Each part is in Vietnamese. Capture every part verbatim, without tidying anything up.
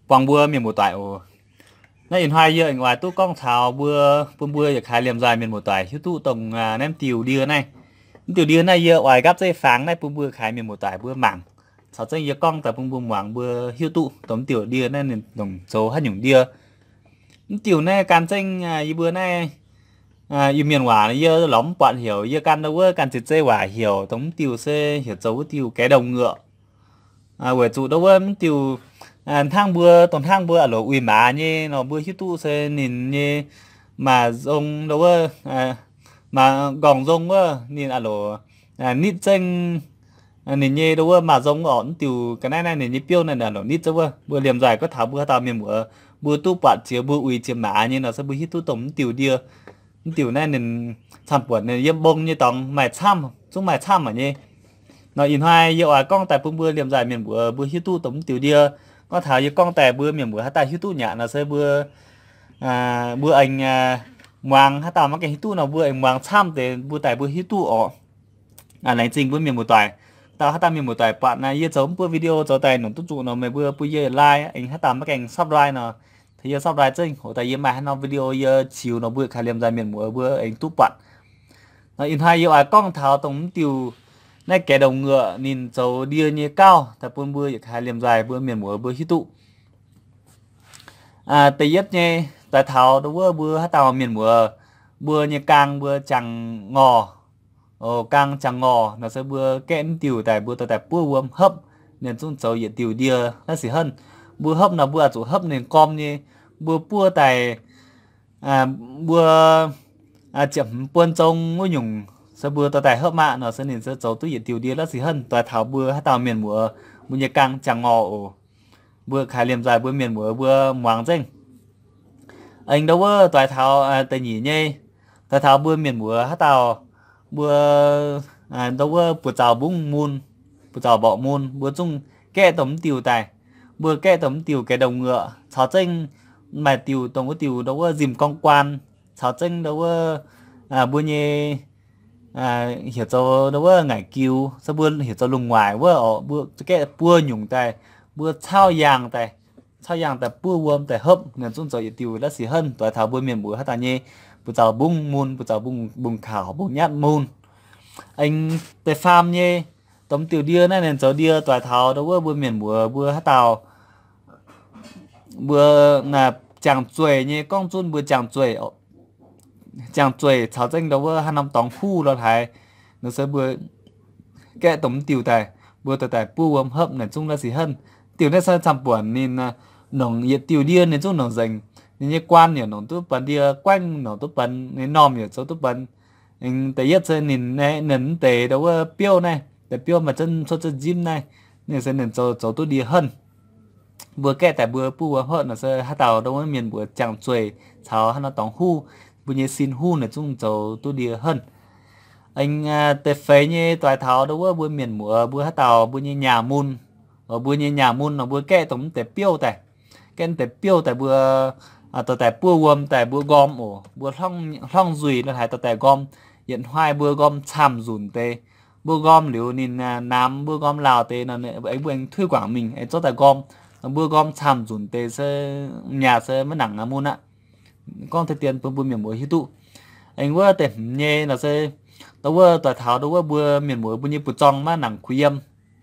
quăng bưa miền một toại ồ nay in hai giờ ở ngoài tu con thảo bưa bưa bưa giờ khai liềm dài miền một toại hiếu tu tổng à, nem tiểu đia này tiểu đia này giờ ngoài gấp dây pháng này bưa bưa khai miền một toại bưa mảng sáu chân giờ con tại bưa bưa mảng bưa hiếu tu tổng tiểu đia này nên tổng số hai nhung đia tiểu này can tranh à bữa này à y miền hòa này giờ lắm bạn hiểu giờ can đâu có can chữ dây hòa hiểu tổng tiểu xe hiểu dấu tiểu cái đồng ngựa à với chủ đâu có tiểu à thang bữa tuần thang bữa ở lỗ uy mà như nó bữa hít tu xe nhìn như mà dông đâu có à, mà gòn dông quá nhìn ở lỗ à, nít tranh à, nhìn như đâu có mà dông ổn tiểu cái này này nhìn như piêu này là lỗ nít chứ bữa bữa liềm dài có thảo bữa tao miền bữa bữa tu bạn chia bữa uy chia mà như nó sẽ bữa hít tu tổng tiểu đia tiểu này nên tham buồn nên yếm bông như tòng mày tham chúng mày tham mà nhé nó in hai giờ à con tại bữa bữa liềm dài miền bữa bữa hít tu tổng tiểu đia có thảo như con tè bữa miền bữa hát ta hít tu nhả là sẽ bữa à bữa anh à, mang hát ta mắc cái hít tu nào bữa anh mang tham để bữa tại bữa hít tu ở à lấy trình bữa miền một toài tao hát ta miền một toài bạn này yêu giống bữa video cho tài nó tốt trụ nó mày bữa bữa giờ like anh hát ta mắc cái subscribe nó thì giờ subscribe trên hộ tài yếm mà nó video giờ chiều nó bữa khai liềm dài miền bữa bữa anh tu bạn nó in hai giờ à con thảo tổng tiểu này kẻ đồng ngựa nhìn dấu đia như cao tập buôn bưa hai liềm dài bữa miền mùa bữa hít tụ à tây nhất nhé tại thảo đâu bữa bữa hát tàu miền mùa bữa như càng bữa chẳng ngò ồ càng chẳng ngò nó sẽ bữa kẽn tiểu tại bữa tại tại bữa uống hấp nên chúng dấu hiện tiểu đia nó sẽ hơn bữa hấp là bữa chủ hấp nên com như bữa bữa tại à bữa à chậm buôn trong ngôi nhung sẽ bữa tao tại hấp mạ nó sẽ nên sẽ giấu tôi hiện tiểu đia là gì hơn tòa thảo bữa hát tàu miền mùa bữa như càng chẳng ngò ồ bữa khai liềm dài bữa miền mùa bữa ngoáng danh anh đâu có tòa thảo à, tại nhỉ nhé tòa thảo bữa miền mùa hát tàu bữa à, đâu có bữa chào bún muôn bữa chào bọ muôn bữa chung kẹ tấm tiểu tài bữa kẹ tấm tiểu cái đồng ngựa sáu tranh mà tiểu tổng có tiểu đâu có dìm con quan sáu tranh đâu có à bữa như à hiểu cho đâu có ngải kiêu sao bữa hiểu cho lùng ngoài bữa ở bữa cái bữa nhung tài bữa thao giang tài thao giang tài bữa uom tài hấp nên chúng tôi tiêu là gì hơn tôi thảo bữa miền bữa hát ta nhé bữa chào bung muôn bữa chào bung bung khảo bung nhát muôn anh tài farm nhé tấm tiểu đia này nên cháu đia tôi thảo đâu có bữa miền bữa bữa hát tàu bữa là chàng chuối nhé con chun bữa chàng chuối chàng chuối cháu tranh đâu có hai năm tòng khu rồi thầy nó sẽ bữa cái tấm tiểu tài bữa tài tài bữa uom hấp nên chúng là gì hơn tiểu này sao chăm buồn nên nòng nhiệt tiểu đia nên chúng nòng dành nên như quan nhỉ nòng tốt bắn đia quanh nòng tốt bắn nên nom nhỉ số tốt bắn nên tại nhất sẽ nên này nên tệ đâu có piêu này để piêu mà chân cho chân gym này nên sẽ nên cho cho tôi đia hơn bữa kẹt tại bữa bữa hơn là sẽ hát tàu đâu có miền bữa chẳng chuối cháu hắn nó tòng hu bữa như xin hu này chúng cho tôi đia hơn anh à, tệ phế như toài thảo đâu có bữa miền mùa bữa hát tàu bữa như nhà môn ở bữa như nhà môn nó bữa kẹ tổng tệ piêu tại cái tệ piêu tại bữa à tờ tại bữa gom tại bữa gom ổ bữa long long dùy là hai tờ tại gom hiện hoài bữa gom chàm dùn tê bữa gom nếu nhìn à, nam bữa gom lào tê là anh bữa anh thuê quảng mình anh cho tại gom bữa gom chàm dùn tê sẽ nhà sẽ mất nặng à môn ạ con thời tiền bữa bữa miền mùa hít tụ anh bữa tệ nhẹ là sẽ đâu có tòa thảo đâu có bữa miền mùa bữa như bữa trong mà nặng quý âm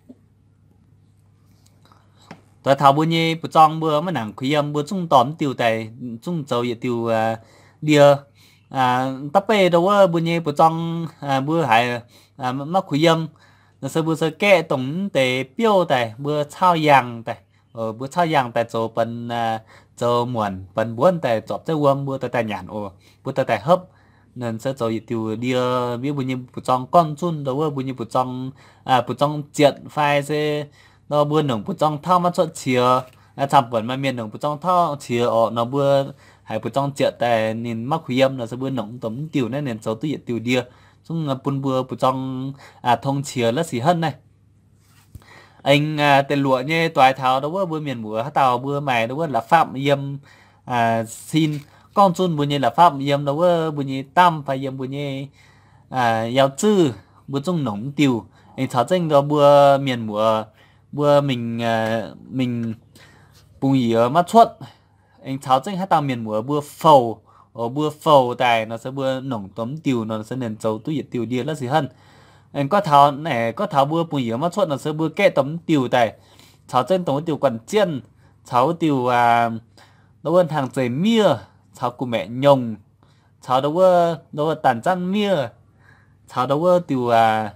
tòa thảo bữa như bữa trong bữa mà nặng quý âm bữa trung tóm tiêu tài trung dầu vậy tiêu đia à tấp bê đâu có bữa như bữa trong à bữa hải à mắc quý âm là sao bữa sao kẹ tổng tề piêu tài bữa chao yang tài ở bữa chao yang tài chỗ phần chỗ muộn phần buôn tài chọp chơi uom bữa tài tài nhàn ồ bữa tài tài hấp nên sẽ cho tiêu đi biết bao nhiêu bút trong con chun đâu bao nhiêu bút trong à bút trong chuyện phai sẽ nó bữa nồng bút trong thao mà chọn chia à chăm vẫn mà miền nồng bút trong thao chia ở nó bữa hay bút trong chuyện tại nên mắc huy âm là sẽ bữa nồng tấm tiêu nên nên cho tôi tiêu đi chúng là bún bữa bút trong à thông chia là gì hơn này anh à, tên lụa như toài thảo đâu bữa miền mùa hát tàu bữa mày đâu là phạm yêm à xin con chun bữa như là pháp yếm đâu có bữa như tam phải yếm bữa như à giáo sư bữa trong nóng tiêu anh thảo tranh đó bữa miền mùa bữa mình à, mình bùng dìa mắt suốt anh cháu chính hát tao miền mùa bưa phầu ở bưa phầu tại nó sẽ bưa nồng tóm tiêu nó sẽ nền dầu túi nhiệt tiêu đi là gì hơn anh có tháo này có tháo bưa bùng dìa mắt suốt nó sẽ bưa kẹ tóm tiêu tại cháu trên tổng tiêu quản chiên cháu tiêu à đâu hơn hàng giày mía cháu của mẹ nhồng cháu đâu có đâu có tàn chăn mía cháu đâu có tiêu à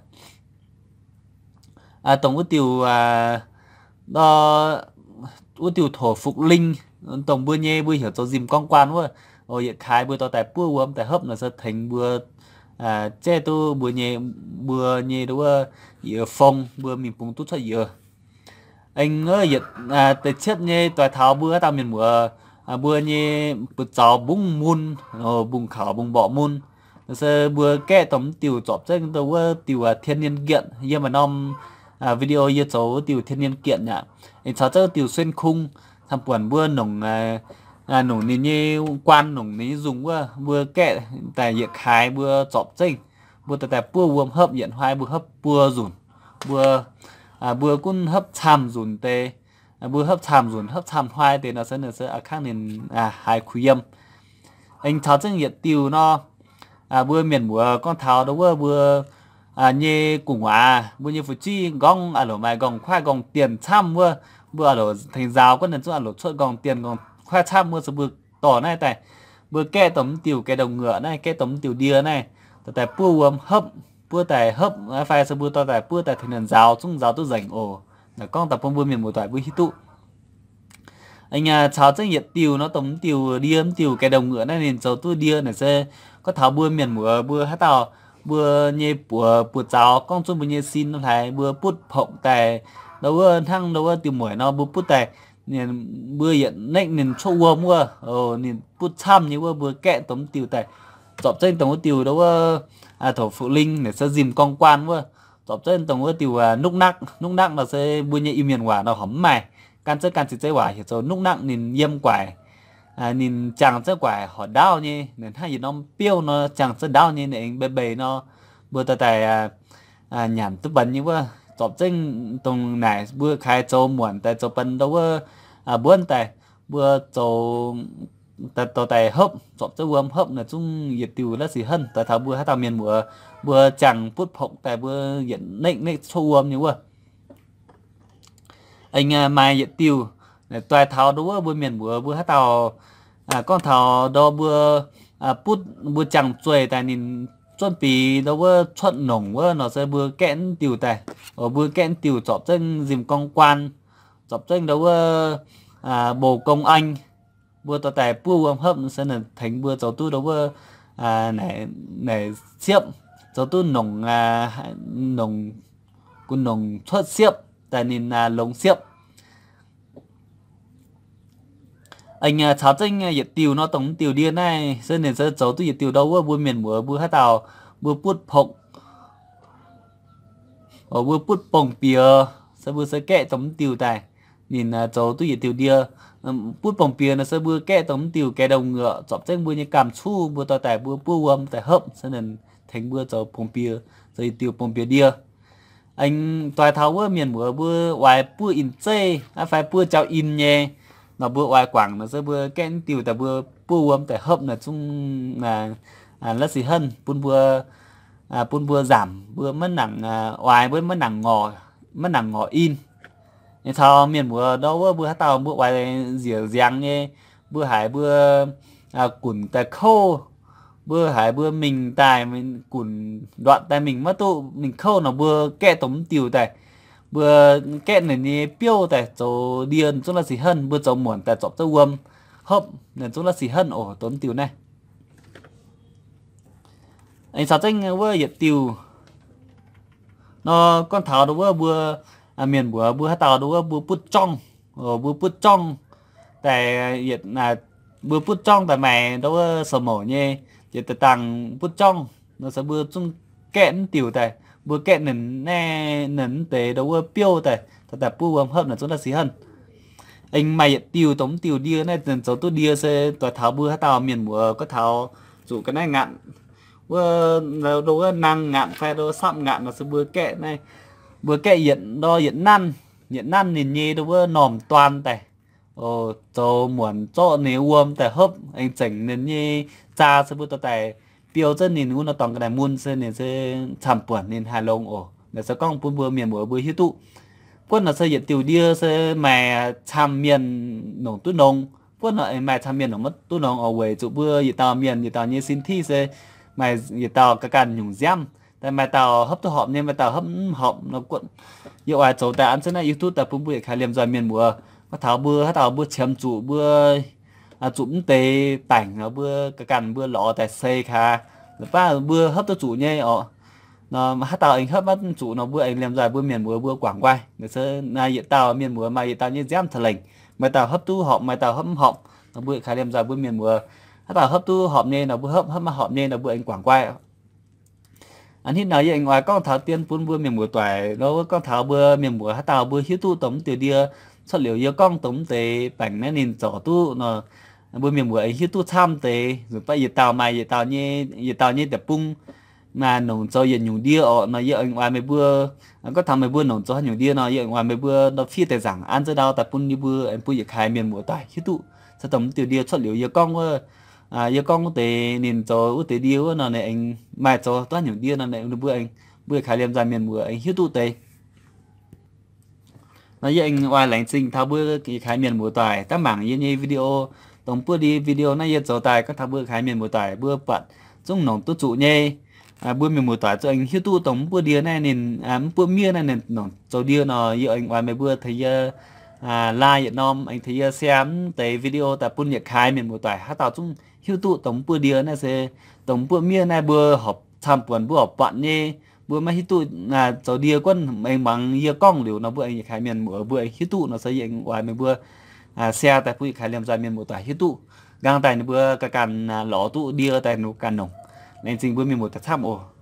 à tổng có tiêu à đó ưu tiêu thổ phục linh tổng bữa nhê bữa hiểu cho dìm con quan quá rồi hiện khai bữa tao tại bữa uống tại hấp là sẽ thành bữa à che tu bữa nhê bữa nhê đâu có phong bữa mình cũng tốt cho giờ anh ơi hiện à tại chết nhê tại tháo bữa tao miền mùa à bữa nhê bữa cháu bung mun rồi bung khảo bung bỏ mun sẽ bữa kẹ tấm tiểu chọp trên đâu có tiểu thiên nhiên kiện nhưng mà nom à, video như cháu tiểu thiên nhiên kiện nhỉ anh cháu cho tiểu xuyên khung tham quản bữa nồng à, à nồng ní như quan nồng ní dùng bữa bữa kẹ tại hiện khai bữa chọp trên bữa tại tại bữa uống hấp hiện hoài bữa hấp bữa rủn bữa à bữa cũng hấp chàm rủn tê à, bữa hấp chàm rủn hấp chàm hoài thì nó sẽ nó sẽ ở khác nên à hai khuy âm anh cháu trên hiện tiểu nó à bữa miền mùa con thảo đâu bữa bữa à như cùng à bữa như phụ chi gong à lỗ mày gong khoai gong tiền trăm bữa bữa à lỗ thành giáo có nên chỗ à lỗ chuột gong tiền gong khoai trăm bữa số bữa tỏ này tại bữa kẹ tấm tiểu kẹ đồng ngựa này kẹ tấm tiểu đia này tại bữa uống hấp bữa tại hấp phải số bữa to tại bữa tại thành giáo chung giáo tôi rảnh ồ là con tập phong bữa miền mùa tại bữa hít tụ anh à cháu chắc nhiệt tiêu nó tấm tiêu điên tiêu cái đồng ngựa này nên cháu tôi điên này sẽ có tháo bữa miền mùa bữa hát tàu bữa nhẹ bữa bữa cháu con chung bữa nhẹ xin nó thấy bữa bút phộng tài đâu có thăng đâu có tiêu mũi nó bữa bút tài nên bữa hiện nãy nên cho uống mua ờ nên bút chăm như bữa bữa kẹ tấm tiêu tài chọc trên tấm tiêu đâu có à thổ phụ linh để sẽ dìm con quan mua chọc trên tấm tiêu à núc nắc núc nắc là sẽ bữa nhẹ im miền quả nó hấm mày can chất can chỉ quả thì cho núc nặng nên yếm quả à nên chẳng chất quả họ đau như nên hay gì nó piêu nó chẳng chất đau như này bề bề nó bữa tại tại à, à nhảm tức bẩn như vậy chọc trên tông này bữa khai cho muộn tại cho bẩn đâu có à buồn tại bữa cho tại tại tại hấp chọc cho uống hấp là chung nhiệt tiêu là gì hơn tại thảo bữa hát tao miền bữa bữa chẳng phút phộng tại bữa hiện nịnh nịnh cho uống như vậy anh à, mai nhiệt tiêu để toài thảo đó bữa miền bữa bữa hát tàu à con thảo đó bữa à put bữa chẳng chơi tại nhìn chuẩn bị đó bữa chuẩn nồng bữa nó sẽ bữa kẽn tiêu tại ở bữa kẽn tiêu chọc chân dìm con quan chọc chân đó bữa à bồ công anh bữa tao tại bữa hấp nó sẽ là thành bữa cháu tu đó bữa à này này xiếp cháu tu nồng à nồng con nồng thoát xiếp tại nên là lồng xiếp anh à, cháu tranh nhiệt tiêu nó tổng tiêu điên này sơn nên sẽ cháu tôi nhiệt tiêu đâu bữa miền bữa bữa hát tàu bữa bút phộng ở bữa bút bồng bìa sẽ bữa sẽ kẹ tổng tiêu tài nhìn cháu tôi nhiệt tiêu đia bút bồng bìa nó sẽ bữa kẹ tổng tiêu kẹ đồng ngựa chọc tranh bữa như cảm chu bữa tao tại bữa bữa uống tại hấp sơn nên thành bữa cháu bồng bìa rồi tiêu bồng bìa đia anh toài tháo bữa miền bữa bữa ngoài bữa in chê à phải bữa cháu in nhé nó bữa ngoài quảng nó sẽ bữa kén tiêu tại bữa bữa uống tại hấp là chung là à là gì hơn bún bữa à bún bữa giảm bữa mất nặng à, ngoài bữa mất nặng ngò mất nặng ngò in nên sao miền bữa đâu bữa hát tàu bữa ngoài rỉa giang nhé bữa hải bữa à củn tại khô bữa hải bữa mình tài mình củn đoạn tại mình mất tụ mình khâu nó bữa kẹ tống tiêu tại bữa kẹn này ni piêu tại chỗ điên chỗ là gì hơn bữa chỗ muộn tại chỗ châu uông hấp nên chỗ là gì hơn ổ tốn tiêu này anh sao tranh bữa nhiệt tiêu nó con thảo đó bữa bữa à miền bữa bữa hát tàu đó bữa bút trong ở bữa bút trong tại nhiệt là bữa bút trong tại mày đó sờ mổ nhé nhiệt tại tàng bút trong nó sẽ bữa chung kẹn tiêu tại bữa kẹn nền nè nền tế đâu bữa piêu tại thật là bữa hấp là chúng ta xí hơn anh mày tiêu tống tiêu đia này từ cháu tôi đia xe tòa tháo bữa hát tàu miền mùa có tháo dụ cái này ngạn bữa đâu có năng ngạn phe đâu sạm ngạn là sẽ bữa kẹn này bữa kẹn hiện đo hiện năn hiện năn nhìn nhê đâu bữa nòm toàn tại ồ cho muốn cho nếu uomแต่ hấp anh chỉnh nên như cha sẽ bút tại biểu chân nên nó tòng cái này muôn sẽ nên sẽ chạm buồn nên hai lông ồ để sẽ con bún bừa miền bữa bữa hiếu tụ quân là xây dựng tiểu điêu sẽ mà chạm miền nông tu nông quân là mà chạm miền nông mất tu nông ở về chỗ bữa gì tàu miền gì tàu như xin thi sẽ mà gì tàu cái càn nhung giam tại mà tàu hấp tu họp nên mà tàu hấp họp nó quận yêu ai chỗ tại ăn sẽ là youtube tại bún bữa khai liềm rồi miền bữa có thảo bữa hát thảo bữa chém trụ bữa à trụ tê bảnh ở bữa cái càn bữa lọ tại xây kha và bữa hấp tu trụ nhé ọ nó hát tàu anh hấp bắt chủ nó bữa anh làm dài bữa miền bữa bữa quảng quay người sơ na hiện tàu miền bữa mà hiện tàu như dám thật lành mà tàu hấp tu họp mà tàu hấp họp nó bữa khá làm dài bữa miền bữa hát tàu hấp tu họp nên nó bữa hấp hấp mà họp nên nó bữa anh quảng quay anh hít nói với anh ngoài con thảo tiên phun bữa miền bữa toài nó con thảo bữa miền bữa hát tàu bữa hiếu tu tống từ dia xuất liệu yêu con tống tề bảnh nó nhìn rõ tu nó bữa miền bữa hiếu tu tham tề rồi bây giờ tàu mày giờ tàu như giờ tàu như tập bung mà nông cho hiện nhiều đĩa ở nó hiện ngoài mấy bữa có thằng mấy bữa nông cho nhiều đĩa nó hiện ngoài mấy bữa nó phi tài rằng ăn tới đâu tập bún đi bữa em bữa khai miền mùa tài chứ tụ sẽ tầm từ đĩa xuất liệu giờ con à giờ con có thể nhìn cho út tế đĩa nó này anh mai cho toàn nhiều đĩa nó này bữa anh bữa khai liêm ra miền mùa anh hiếu tụ tề nó hiện ngoài lãnh sinh thao bữa cái khai miền mùa tài các mảng như như video tổng bữa đi video nó hiện cho tài các thao bữa khai miền mùa tài bữa bận trong nông tu trụ nhé à bữa mình mùa tỏi cho anh hiếu tu tổng bữa đĩa này nên à bữa mía này nên nó cho đĩa nó giờ anh ngoài mấy bữa thấy à like Việt Nam anh thấy xem tới video tại bún nhật khai mình mùa tỏi hát tao chúng hiếu tu tổng bữa đĩa này sẽ tổng bữa mía này bữa họp tham buồn bữa họp bạn nhé bữa mà hiếu tu là cho đĩa quân anh bằng giờ con liệu nó bữa anh khai miền mùa bữa hiếu tu nó sẽ anh ngoài mấy bữa à xe tại bữa khai làm ra miền mùa tỏi hiếu tu gang tại bữa cái càn lỏ tu đĩa tại nó càn nồng nên chính bữa mình một thật tham ồ